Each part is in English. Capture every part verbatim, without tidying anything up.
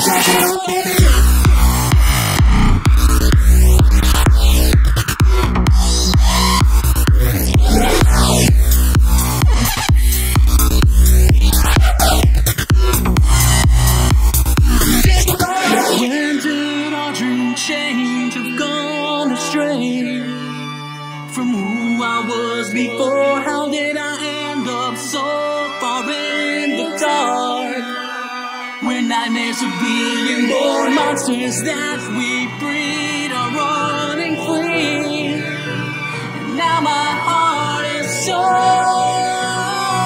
Change, have gone astray from who I was before. How did I end up so far in the dark? When nightmares of being born, monsters that we breed are running free. And now my heart is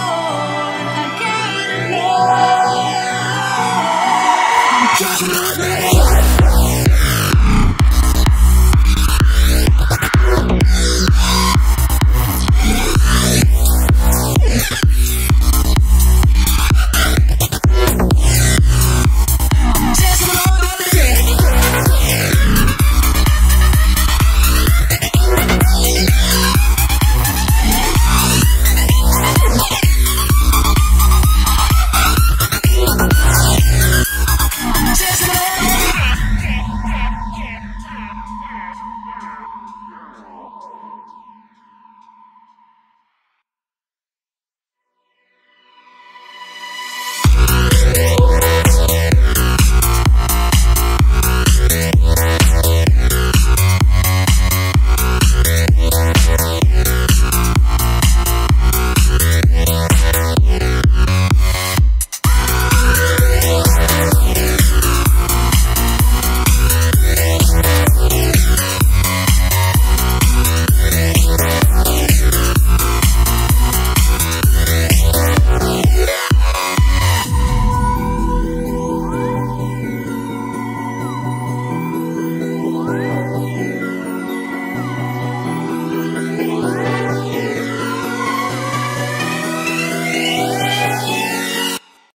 sore. I can't ignore. I'm just another